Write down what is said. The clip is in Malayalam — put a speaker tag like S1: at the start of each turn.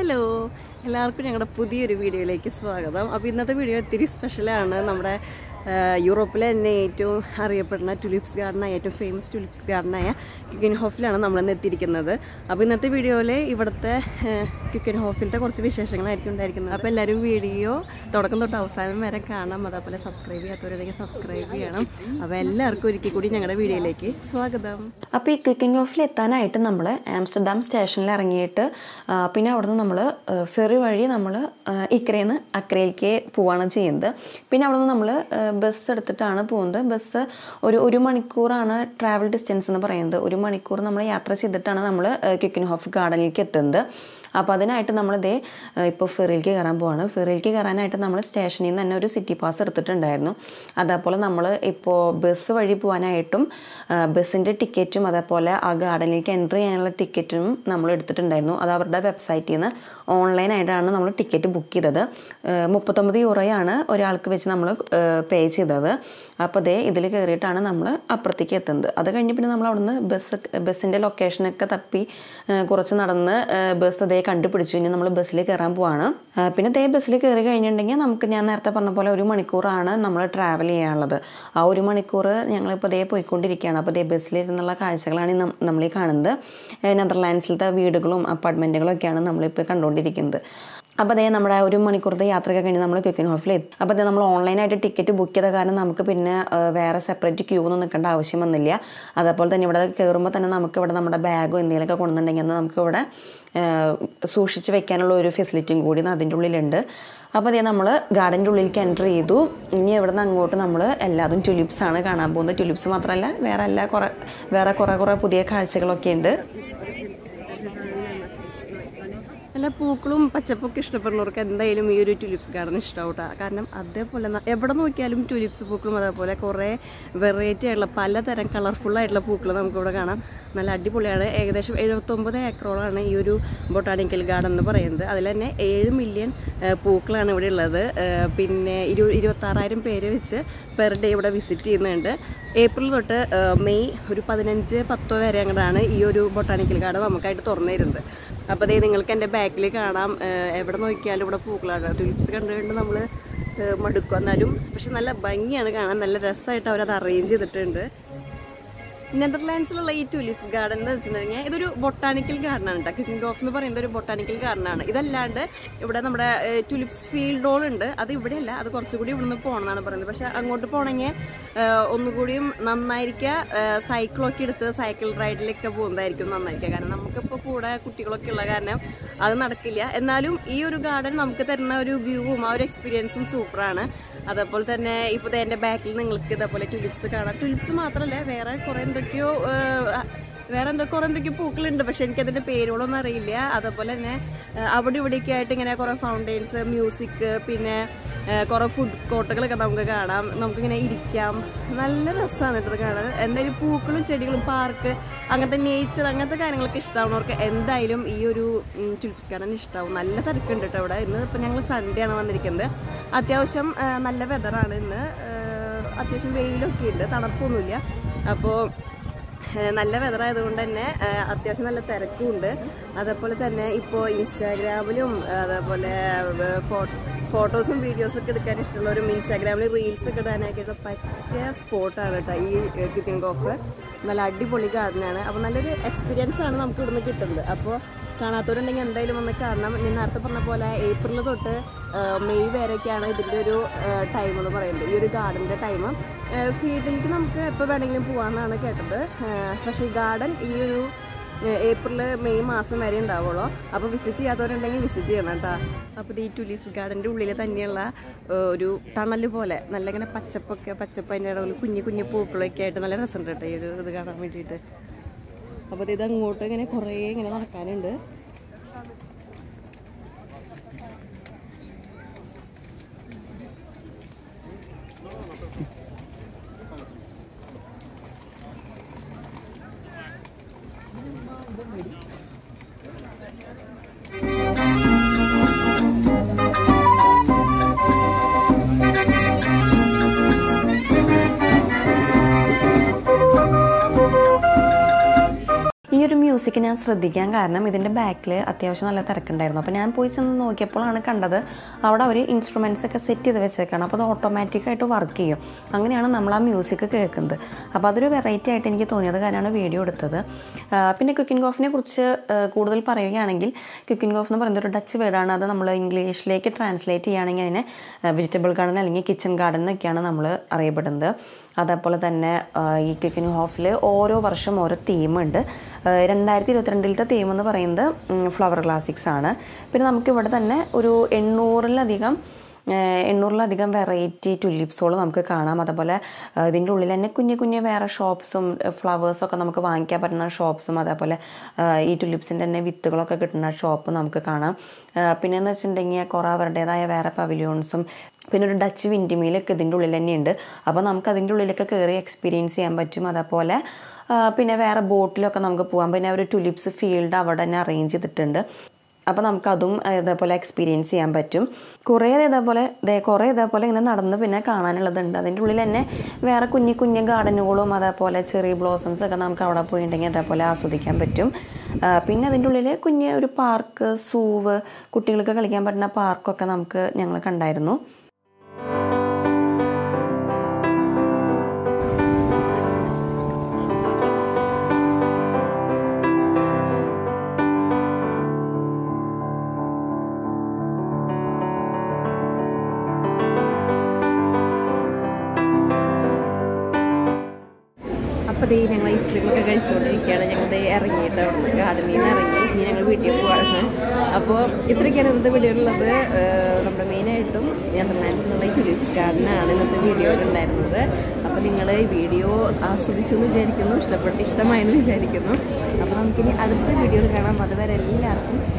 S1: ഹലോ എല്ലാവർക്കും ഞങ്ങളുടെ പുതിയൊരു വീഡിയോയിലേക്ക് സ്വാഗതം. അപ്പോൾ ഇന്നത്തെ വീഡിയോ ഇത്തിരി സ്പെഷ്യലാണ്. നമ്മുടെ യൂറോപ്പിലെ തന്നെ ഏറ്റവും അറിയപ്പെടുന്ന ടുലിപ്സ് ഗാർഡനായ ഏറ്റവും ഫേമസ് ടുലിപ്സ് ഗാർഡനായ ക്യൂക്കൻഹോഫിലാണ് നമ്മളിന്ന് എത്തിയിരിക്കുന്നത്. അപ്പോൾ ഇന്നത്തെ വീഡിയോയിൽ ഇവിടുത്തെ ക്യൂക്കൻഹോഫിലത്തെ കുറച്ച് വിശേഷങ്ങളായിരിക്കും ഉണ്ടായിരിക്കുന്നത്. അപ്പോൾ എല്ലാവരും വീഡിയോ തുടക്കം തൊട്ട് അവസാനം വരെ കാണാം. അതേപോലെ സബ്സ്ക്രൈബ് ചെയ്യാത്തവരുണ്ടെങ്കിൽ സബ്സ്ക്രൈബ് ചെയ്യണം. അപ്പോൾ എല്ലാവർക്കും ഒരിക്കൽ കൂടി ഞങ്ങളുടെ വീഡിയോയിലേക്ക് സ്വാഗതം.
S2: അപ്പോൾ ഈ ക്യൂക്കൻഹോഫിൽ എത്താനായിട്ട് നമ്മൾ ആംസ്റ്റർഡാം സ്റ്റേഷനിൽ ഇറങ്ങിയിട്ട് പിന്നെ അവിടുന്ന് നമ്മൾ ഫെറി വഴി നമ്മൾ ഇക്കരയിൽ നിന്ന് അക്കരയിലേക്ക് പോവുകയാണ് ചെയ്യുന്നത്. പിന്നെ അവിടുന്ന് നമ്മൾ ബസ് എടുത്തിട്ടാണ് പോകുന്നത്. ബസ് ഒരു മണിക്കൂറാണ് ട്രാവൽ ഡിസ്റ്റൻസ് എന്ന് പറയുന്നത്. 1 മണിക്കൂർ നമ്മൾ യാത്ര ചെയ്തിട്ടാണ് നമ്മൾ ക്യൂക്കൻഹോഫ് ഗാർഡനിലേക്ക് എത്തുന്നത്. അപ്പോൾ അതിനായിട്ട് നമ്മളിതേ ഇപ്പോൾ ഫെറിയിലേക്ക് കയറാൻ പോവാണ്. ഫെറിയിലേക്ക് കയറാനായിട്ട് നമ്മൾ സ്റ്റേഷനിൽ നിന്ന് തന്നെ ഒരു സിറ്റി പാസ് എടുത്തിട്ടുണ്ടായിരുന്നു. അതേപോലെ നമ്മൾ ഇപ്പോൾ ബസ് വഴി പോകാനായിട്ടും ബസ്സിൻ്റെ ടിക്കറ്റും അതേപോലെ ആ ഗാർഡനിലേക്ക് എൻട്രി ചെയ്യാനുള്ള ടിക്കറ്റും നമ്മൾ എടുത്തിട്ടുണ്ടായിരുന്നു. അത് അവരുടെ വെബ്സൈറ്റിൽ നിന്ന് ഓൺലൈനായിട്ടാണ് നമ്മൾ ടിക്കറ്റ് ബുക്ക് ചെയ്തത്. 39 യൂറോയാണ് ഒരാൾക്ക് വെച്ച് നമ്മൾ പേ ചെയ്തത്. അപ്പോൾ അതേ ഇതിൽ കയറിയിട്ടാണ് നമ്മൾ അപ്പുറത്തേക്ക് എത്തുന്നത്. അത് കഴിഞ്ഞ് പിന്നെ നമ്മൾ അവിടുന്ന് ബസ്സിൻ്റെ ലൊക്കേഷനൊക്കെ തപ്പി കുറച്ച് നടന്ന് ബസ് അതേ കണ്ടുപിടിച്ചു. ഇനി നമ്മൾ ബസ്സിൽ കയറാൻ പോവാണ്. പിന്നെ അതേ ബസ്സിൽ കയറി കഴിഞ്ഞിട്ടുണ്ടെങ്കിൽ നമുക്ക് ഞാൻ നേരത്തെ പറഞ്ഞ പോലെ 1 മണിക്കൂറാണ് നമ്മൾ ട്രാവൽ ചെയ്യാനുള്ളത്. ആ 1 മണിക്കൂർ ഞങ്ങളിപ്പോൾ അതേ പോയിക്കൊണ്ടിരിക്കുകയാണ്. അപ്പോൾ അതേ ബസ്സിലിരുന്നുള്ള കാഴ്ചകളാണ് നമ്മളീ കാണുന്നത്. നെതർലാൻഡ്സിലത്തെ വീടുകളും അപ്പാർട്ട്മെൻറ്റുകളും ഒക്കെയാണ് നമ്മളിപ്പോൾ കണ്ടുകൊണ്ടിരിക്കുന്നത്. അപ്പോൾ അതേ നമ്മുടെ 1 മണിക്കൂറത്തെ യാത്രയൊക്കെ കഴിഞ്ഞ് നമ്മൾ ക്യൂക്കൻഹോഫിൽ എത്തി. അപ്പോൾ അതേ നമ്മൾ ഓൺലൈനായിട്ട് ടിക്കറ്റ് ബുക്ക് ചെയ്ത കാരണം നമുക്ക് പിന്നെ വേറെ സെപ്പറേറ്റ് ക്യൂ ഒന്നും നിൽക്കേണ്ട ആവശ്യം വന്നില്ല. അതേപോലെ തന്നെ ഇവിടെ കയറുമ്പോൾ തന്നെ നമുക്ക് ഇവിടെ നമ്മുടെ ബാഗോ എന്തെങ്കിലുമൊക്കെ കൊണ്ടുവന്നിട്ടുണ്ടെങ്കിൽ നമുക്ക് ഇവിടെ സൂക്ഷിച്ച് വെക്കാനുള്ള ഒരു ഫെസിലിറ്റിയും കൂടി അതിൻ്റെ ഉള്ളിലുണ്ട്. അപ്പോൾ അതേ നമ്മൾ ഗാർഡൻ്റെ ഉള്ളിലേക്ക് എൻ്റർ ചെയ്തു. ഇനി ഇവിടെ നിന്ന് അങ്ങോട്ട് നമ്മൾ എല്ലാതും ടുലിപ്സാണ് കാണാൻ പോകുന്നത്. ടുലിപ്സ് മാത്രമല്ല വേറെ കുറേ പുതിയ കാഴ്ചകളൊക്കെ ഉണ്ട്.
S1: എല്ലാ പൂക്കളും പച്ചപ്പൊക്കെ ഇഷ്ടപ്പെടുന്നവർക്ക് എന്തായാലും ഈ ഒരു ടുലിപ്സ് ഗാർഡൻ ഇഷ്ടമാവട്ടെ. കാരണം അതേപോലെ എവിടെ നോക്കിയാലും ടുലിപ്സ് പൂക്കളും അതേപോലെ കുറേ വെറൈറ്റി ആയിട്ടുള്ള പലതരം കളർഫുള്ളായിട്ടുള്ള പൂക്കൾ നമുക്കിവിടെ കാണാം. നല്ല അടിപൊളിയാണ്. ഏകദേശം 79 ഏക്കറോളാണ് ഈ ഒരു ബൊട്ടാണിക്കൽ ഗാർഡൻ എന്ന് പറയുന്നത്. അതിൽ തന്നെ 7 മില്യൺ പൂക്കളാണ് ഇവിടെ ഉള്ളത്. പിന്നെ 26,000 പേര് വെച്ച് പെർ ഡേ ഇവിടെ വിസിറ്റ് ചെയ്യുന്നുണ്ട്. ഏപ്രിൽ തൊട്ട് മെയ് ഒരു 15-10 വരെ അങ്ങോട്ടാണ് ഈ ഒരു ബൊട്ടാണിക്കൽ ഗാർഡൻ നമുക്കായിട്ട് തുറന്നു തരുന്നത്. അപ്പോൾ അതേ നിങ്ങൾക്ക് എൻ്റെ ബാക്കിൽ കാണാം. എവിടെ നോക്കിയാലും ഇവിടെ പൂക്കളാണ്. ടുലിപ്സ് കണ്ടുകൊണ്ട് നമ്മൾ മടുക്കും. എന്നാലും പക്ഷെ നല്ല ഭംഗിയാണ് കാണാൻ. നല്ല രസമായിട്ട് അവരത് അറേഞ്ച് ചെയ്തിട്ടുണ്ട്. നെതർലാൻഡ്സിലുള്ള ഈ ടുലിപ്സ് ഗാർഡൻ എന്ന് വെച്ചിട്ടുണ്ടെങ്കിൽ ഇതൊരു ബൊട്ടാണിക്കൽ ഗാർഡനാണ് കേട്ടോ. ക്യൂക്കൻഹോഫ് എന്ന് പറയുന്നത് ഒരു ബൊട്ടാണിക്കൽ ഗാർഡനാണ്. ഇതല്ലാണ്ട് ഇവിടെ നമ്മുടെ ടുലിപ്സ് ഫീൽഡ് ഹോൾ ഉണ്ട്. അത് ഇവിടെയല്ല, അത് കുറച്ചുകൂടി ഇവിടുന്ന് പോകണമെന്നാണ് പറയുന്നത്. പക്ഷെ അങ്ങോട്ട് പോകണമെങ്കിൽ ഒന്നുകൂടിയും നന്നായിരിക്കുക സൈക്കിളൊക്കെ എടുത്ത് സൈക്കിൾ റൈഡിലൊക്കെ പോകുന്നതായിരിക്കും നന്നായിരിക്കുക. കാരണം നമുക്കിപ്പോൾ കൂടെ കുട്ടികളൊക്കെ ഉള്ള കാരണം അത് നടക്കില്ല. എന്നാലും ഈ ഒരു ഗാർഡൻ നമുക്ക് തരുന്ന ഒരു വ്യൂവും ആ ഒരു എക്സ്പീരിയൻസും സൂപ്പറാണ്. അതേപോലെ തന്നെ ഇപ്പോൾ എൻ്റെ ബാക്കിൽ നിങ്ങൾക്ക് ഇതേപോലെ ടുലിപ്സ് കാണാം. ടുലിപ്സ് മാത്രമല്ല വേറെ കുറേ എന്തൊക്കെയോ പൂക്കളുണ്ട്. പക്ഷെ എനിക്കതിൻ്റെ പേരുകളൊന്നും അറിയില്ല. അതേപോലെ തന്നെ അവിടെ ഇവിടെയൊക്കെ ആയിട്ട് ഇങ്ങനെ കുറേ ഫൗണ്ടെയിൻസ്, മ്യൂസിക്, പിന്നെ കുറേ ഫുഡ് കോർട്ടുകളൊക്കെ നമുക്ക് കാണാം. നമുക്കിങ്ങനെ ഇരിക്കാം. നല്ല രസമാണ് ഇത് കാണാൻ. എന്തായാലും പൂക്കളും ചെടികളും പാർക്ക് അങ്ങനത്തെ നേച്ചർ അങ്ങനത്തെ കാര്യങ്ങളൊക്കെ ഇഷ്ടമാവുന്നവർക്ക് എന്തായാലും ഈ ഒരു ടുലിപ്സ് ഗാർഡൻ ഇഷ്ടമാവും. നല്ല തിരക്കുണ്ട് കേട്ടോ ഇവിടെ. ഇന്ന് ഇപ്പം ഞങ്ങൾ സൺഡേ ആണ് വന്നിരിക്കുന്നത്. അത്യാവശ്യം നല്ല വെതറാണ് ഇന്ന്. അത്യാവശ്യം വെയിലൊക്കെ ഉണ്ട്, തണുപ്പൊന്നുമില്ല. അപ്പോൾ നല്ല വെതറായതുകൊണ്ട് തന്നെ അത്യാവശ്യം നല്ല തിരക്കുമുണ്ട്. അതേപോലെ തന്നെ ഇപ്പോൾ ഇൻസ്റ്റാഗ്രാമിലും അതേപോലെ ഫോട്ടോസും വീഡിയോസൊക്കെ എടുക്കാൻ ഇഷ്ടമുള്ളവരും ഇൻസ്റ്റാഗ്രാമിൽ റീൽസ് ഒക്കെ ഇടാനായിട്ട് പറ്റിയ സ്പോട്ടാണ് കേട്ടോ ഈ ക്യൂക്കൻഹോഫ്. നല്ല അടിപൊളി ഗാർഡനാണ്. അപ്പോൾ നല്ലൊരു എക്സ്പീരിയൻസ് ആണ് നമുക്ക് ഇവിടുന്ന് കിട്ടുന്നത്. അപ്പോൾ കാണാത്തവരുണ്ടെങ്കിൽ എന്തായാലും ഒന്ന് കാണണം. ഞാൻ നേരത്തെ പറഞ്ഞ പോലെ ഏപ്രിൽ തൊട്ട് മെയ് വരെയൊക്കെയാണ് ഇതിൻ്റെ ഒരു ടൈം എന്ന് പറയുന്നത്, ഈ ഒരു ഗാർഡൻ്റെ ടൈം. ഫീൽഡിലേക്ക് നമുക്ക് എപ്പോൾ വേണമെങ്കിലും പോകാമെന്നാണ് കേട്ടത്. പക്ഷേ ഈ ഗാർഡൻ ഈ ഒരു ഏപ്രിൽ മെയ് മാസം വരെ ഉണ്ടാവുള്ളൂ. അപ്പോൾ വിസിറ്റ് ചെയ്യാത്തവരുണ്ടെങ്കിൽ വിസിറ്റ് ചെയ്യണം കേട്ടോ. അപ്പോൾ ഈ ടുലിപ്സ് ഗാർഡൻ്റെ ഉള്ളിൽ തന്നെയുള്ള ഒരു ടണൽ പോലെ നല്ല ഇങ്ങനെ പച്ചപ്പ് അതിൻ്റെ ഇടയിൽ കുഞ്ഞു പൂക്കളൊക്കെ ആയിട്ട് നല്ല രസമുണ്ട് കേട്ടോ ഈ ഒരു ഇത് കാണാൻ വേണ്ടിയിട്ട്. അപ്പോൾ ഇത് അങ്ങോട്ട് ഇങ്ങനെ കുറേ ഇങ്ങനെ നടക്കാനുണ്ട്.
S2: ഈ ഒരു മ്യൂസിക് ഞാൻ ശ്രദ്ധിക്കാൻ കാരണം ഇതിൻ്റെ ബാക്കിൽ അത്യാവശ്യം നല്ല തിരക്കുണ്ടായിരുന്നു. അപ്പോൾ ഞാൻ പോയി ചെന്ന് നോക്കിയപ്പോഴാണ് കണ്ടത് അവിടെ അവർ ഇൻസ്ട്രുമെൻറ്റ്സ് ഒക്കെ സെറ്റ് ചെയ്ത് വെച്ചേക്കാണ്. അപ്പോൾ അത് ഓട്ടോമാറ്റിക്കായിട്ട് വർക്ക് ചെയ്യും. അങ്ങനെയാണ് നമ്മൾ ആ മ്യൂസിക് കേൾക്കുന്നത്. അപ്പോൾ അതൊരു വെറൈറ്റി ആയിട്ട് എനിക്ക് തോന്നിയത് കാര്യമാണ് വീഡിയോ എടുത്തത്. പിന്നെ ക്യൂക്കെൻഹോഫിനെ കുറിച്ച് കൂടുതൽ പറയുകയാണെങ്കിൽ ക്യൂക്കെൻഹോഫ് എന്ന് പറയുന്നത് ഒരു ഡച്ച് വേർഡാണ്. അത് നമ്മൾ ഇംഗ്ലീഷിലേക്ക് ട്രാൻസ്ലേറ്റ് ചെയ്യുകയാണെങ്കിൽ അതിനെ വെജിറ്റബിൾ ഗാർഡൻ അല്ലെങ്കിൽ കിച്ചൺ ഗാർഡൻ എന്നൊക്കെയാണ് നമ്മൾ അറിയപ്പെടുന്നത്. അതേപോലെ തന്നെ ഈ ക്യൂക്കെൻഹോഫിൽ ഓരോ വർഷം ഓരോ തീമുണ്ട്. 2022 തീം എന്ന് പറയുന്നത് ഫ്ലവർ ക്ലാസിക്സ് ആണ്. പിന്നെ നമുക്കിവിടെ തന്നെ ഒരു 800-ലധികം വെറൈറ്റി ടുലിപ്സുകൾ നമുക്ക് കാണാം. അതേപോലെ ഇതിൻ്റെ ഉള്ളിൽ തന്നെ കുഞ്ഞു വേറെ ഷോപ്സും ഫ്ലവേഴ്സൊക്കെ നമുക്ക് വാങ്ങിക്കാൻ പറ്റുന്ന ഷോപ്സും അതേപോലെ ഈ ടുലിപ്സിൻ്റെ തന്നെ വിത്തുകളൊക്കെ കിട്ടുന്ന ഷോപ്പ് നമുക്ക് കാണാം. പിന്നെ എന്ന് വെച്ചിട്ടുണ്ടെങ്കിൽ കുറേ അവരുടേതായ വേറെ പവിലിയോൺസും പിന്നെ ഒരു ഡച്ച് വിൻഡിമീലൊക്കെ ഇതിൻ്റെ ഉള്ളിൽ തന്നെയുണ്ട്. അപ്പോൾ നമുക്ക് അതിൻ്റെ ഉള്ളിലൊക്കെ കയറി എക്സ്പീരിയൻസ് ചെയ്യാൻ പറ്റും. അതേപോലെ പിന്നെ വേറെ ബോട്ടിലൊക്കെ നമുക്ക് പോകാം. പിന്നെ ഒരു ടുലിപ്സ് ഫീൽഡ് അവിടെ തന്നെ അറേഞ്ച് ചെയ്തിട്ടുണ്ട്. അപ്പോൾ നമുക്കതും ഇതേപോലെ എക്സ്പീരിയൻസ് ചെയ്യാൻ പറ്റും. കുറേ ഇതേപോലെ ഇങ്ങനെ നടന്ന് പിന്നെ കാണാനുള്ളതുണ്ട്. അതിൻ്റെ ഉള്ളിൽ തന്നെ വേറെ കുഞ്ഞു ഗാർഡനുകളും അതേപോലെ ചെറിയ ബ്ലോസംസ് ഒക്കെ നമുക്ക് അവിടെ പോയിട്ടുണ്ടെങ്കിൽ അതേപോലെ ആസ്വദിക്കാൻ പറ്റും. പിന്നെ അതിൻ്റെ ഉള്ളിൽ ഒരു പാർക്ക്, സൂവ്, കുട്ടികൾക്ക് കളിക്കാൻ പറ്റുന്ന പാർക്കൊക്കെ ഞങ്ങൾ കണ്ടായിരുന്നു.
S1: അപ്പോൾ ഞങ്ങൾ ഐസ്ക്രീമൊക്കെ കഴിച്ചുകൊണ്ടിരിക്കുകയാണ്. ഞങ്ങൾ ഇറങ്ങിയിട്ട് അവിടെ ഗാർഡനിൽ നിന്ന് ഇറങ്ങി ഇനി ഞങ്ങൾ വീട്ടിൽ പോകാറുണ്ട്. അപ്പോൾ ഇത്രയൊക്കെയാണ് ഇന്നത്തെ വീഡിയോയിലുള്ളത്. നമ്മുടെ മെയിനായിട്ടും നെതർലാൻഡ്സിലുള്ള ഈ ടുലിപ്സ് ഗാർഡനാണ് ഇന്നത്തെ വീഡിയോയിൽ ഉണ്ടായിരുന്നത്. അപ്പോൾ നിങ്ങൾ ഈ വീഡിയോ ആസ്വദിച്ചു എന്ന് വിചാരിക്കുന്നു, ഇഷ്ടമായെന്ന് വിചാരിക്കുന്നു. അപ്പോൾ നമുക്കിനി അടുത്ത വീഡിയോയിൽ കാണാം. അതുവരെ എല്ലാവർക്കും